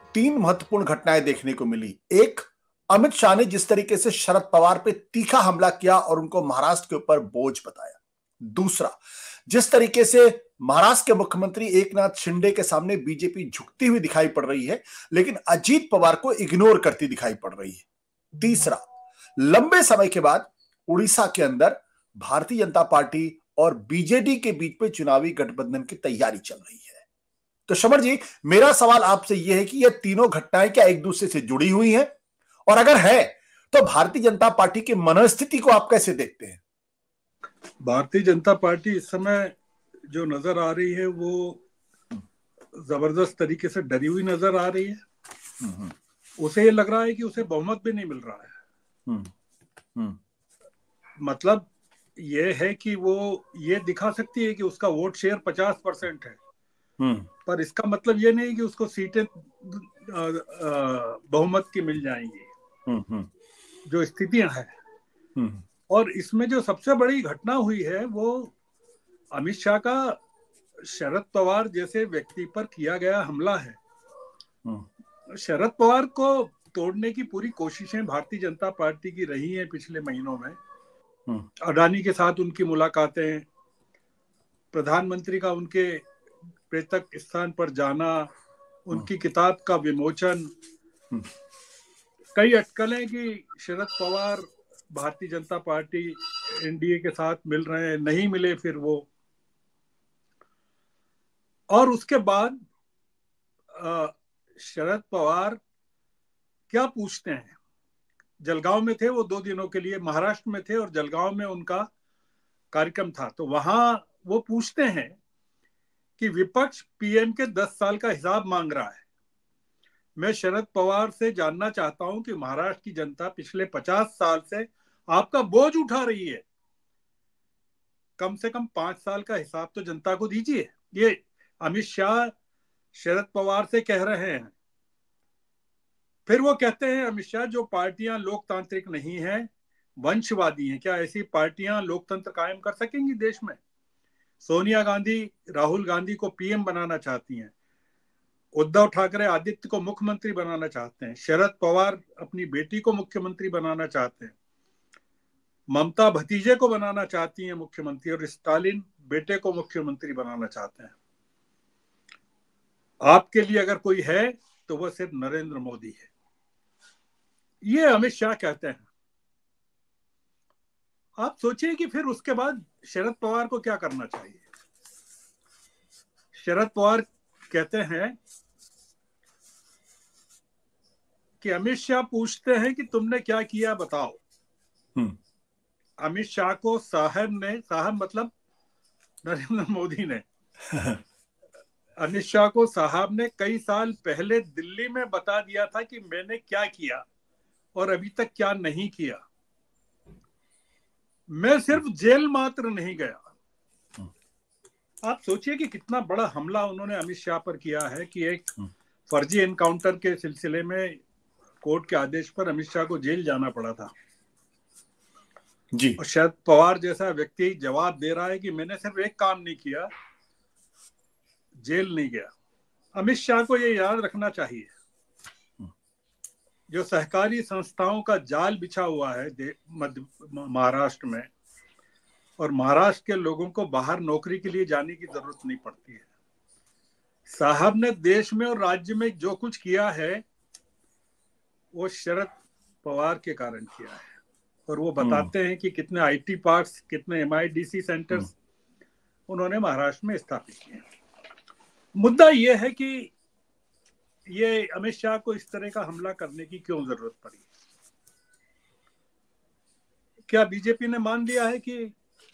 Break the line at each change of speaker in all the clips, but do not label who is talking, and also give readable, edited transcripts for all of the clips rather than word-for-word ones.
तीन महत्वपूर्ण घटनाएं देखने को मिली। एक, अमित शाह ने जिस तरीके से शरद पवार पे तीखा हमला किया और उनको महाराष्ट्र के ऊपर बोझ बताया। दूसरा, जिस तरीके से महाराष्ट्र के मुख्यमंत्री एकनाथ शिंदे के सामने बीजेपी झुकती हुई दिखाई पड़ रही है, लेकिन अजीत पवार को इग्नोर करती दिखाई पड़ रही है। तीसरा, लंबे समय के बाद उड़ीसा के अंदर भारतीय जनता पार्टी और बीजेडी के बीच में चुनावी गठबंधन की तैयारी चल रही है। तो समर जी, मेरा सवाल आपसे यह है कि यह तीनों घटनाएं क्या एक दूसरे से जुड़ी हुई हैं, और अगर है तो भारतीय जनता पार्टी की मनोस्थिति को आप कैसे देखते हैं?
भारतीय जनता पार्टी इस समय जो नजर आ रही है वो जबरदस्त तरीके से डरी हुई नजर आ रही है। उसे ये लग रहा है कि उसे बहुमत भी नहीं मिल रहा है। मतलब ये है कि वो ये दिखा सकती है कि उसका वोट शेयर 50% है, पर इसका मतलब ये नहीं कि उसको सीटें बहुमत की मिल जाएंगी, जो स्थितियां हैं। और इसमें जो सबसे बड़ी घटना हुई है वो अमित शाह का शरद पवार जैसे व्यक्ति पर किया गया हमला है। शरद पवार को तोड़ने की पूरी कोशिशें भारतीय जनता पार्टी की रही हैं पिछले महीनों में। अडानी के साथ उनकी मुलाकातें, प्रधानमंत्री का उनके पैतृक स्थान पर जाना, उनकी किताब का विमोचन, कई अटकलें कि शरद पवार भारतीय जनता पार्टी एनडीए के साथ मिल रहे हैं, नहीं मिले फिर वो। और उसके बाद शरद पवार क्या पूछते हैं, जलगांव में थे वो 2 दिनों के लिए, महाराष्ट्र में थे और जलगांव में उनका कार्यक्रम था। तो वहां वो पूछते हैं कि विपक्ष पीएम के 10 साल का हिसाब मांग रहा है। मैं शरद पवार से जानना चाहता हूं कि महाराष्ट्र की जनता पिछले 50 साल से आपका बोझ उठा रही है, कम से कम 5 साल का हिसाब तो जनता को दीजिए। ये अमित शाह शरद पवार से कह रहे हैं। फिर वो कहते हैं अमित शाह, जो पार्टियां लोकतांत्रिक नहीं हैं, वंशवादी हैं, क्या ऐसी पार्टियां लोकतंत्र कायम कर सकेंगी देश में? सोनिया गांधी राहुल गांधी को पीएम बनाना चाहती हैं, उद्धव ठाकरे आदित्य को मुख्यमंत्री बनाना चाहते हैं, शरद पवार अपनी बेटी को मुख्यमंत्री बनाना चाहते हैं, ममता भतीजे को बनाना चाहती हैं मुख्यमंत्री, और स्टालिन बेटे को मुख्यमंत्री बनाना चाहते हैं। आपके लिए अगर कोई है तो वह सिर्फ नरेंद्र मोदी है, ये अमित शाह कहते हैं। आप सोचिए कि फिर उसके बाद शरद पवार को क्या करना चाहिए। शरद पवार कहते हैं कि अमित शाह पूछते हैं कि तुमने क्या किया बताओ। अमित शाह को साहब ने, साहब मतलब नरेंद्र मोदी ने अमित शाह को साहब ने कई साल पहले दिल्ली में बता दिया था कि मैंने क्या किया और अभी तक क्या नहीं किया। मैं सिर्फ जेल मात्र नहीं गया। आप सोचिए कि कितना बड़ा हमला उन्होंने अमित शाह पर किया है कि एक फर्जी एनकाउंटर के सिलसिले में कोर्ट के आदेश पर अमित शाह को जेल जाना पड़ा था जी। और शरद पवार जैसा व्यक्ति जवाब दे रहा है कि मैंने सिर्फ एक काम नहीं किया, जेल नहीं गया। अमित शाह को ये याद रखना चाहिए, जो सहकारी संस्थाओं का जाल बिछा हुआ है महाराष्ट्र में, और महाराष्ट्र के लोगों को बाहर नौकरी के लिए जाने की जरूरत नहीं पड़ती है। साहब ने देश में और राज्य में जो कुछ किया है वो शरद पवार के कारण किया है। और वो बताते हैं कि कितने आईटी पार्क्स, कितने एमआईडीसी सेंटर्स उन्होंने महाराष्ट्र में स्थापित किए। मुद्दा ये है कि ये अमित शाह को इस तरह का हमला करने की क्यों जरूरत पड़ी। क्या बीजेपी ने मान लिया है कि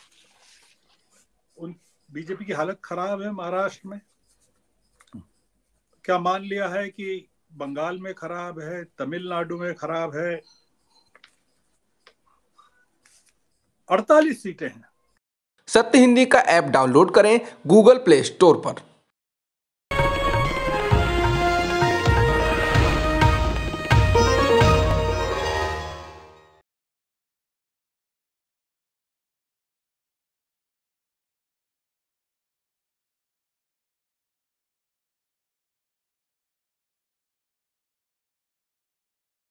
बीजेपी की हालत खराब है महाराष्ट्र में? क्या मान लिया है कि बंगाल में खराब है, तमिलनाडु में खराब है? 48 सीटें हैं।
सत्य हिंदी का ऐप डाउनलोड करें गूगल प्ले स्टोर पर।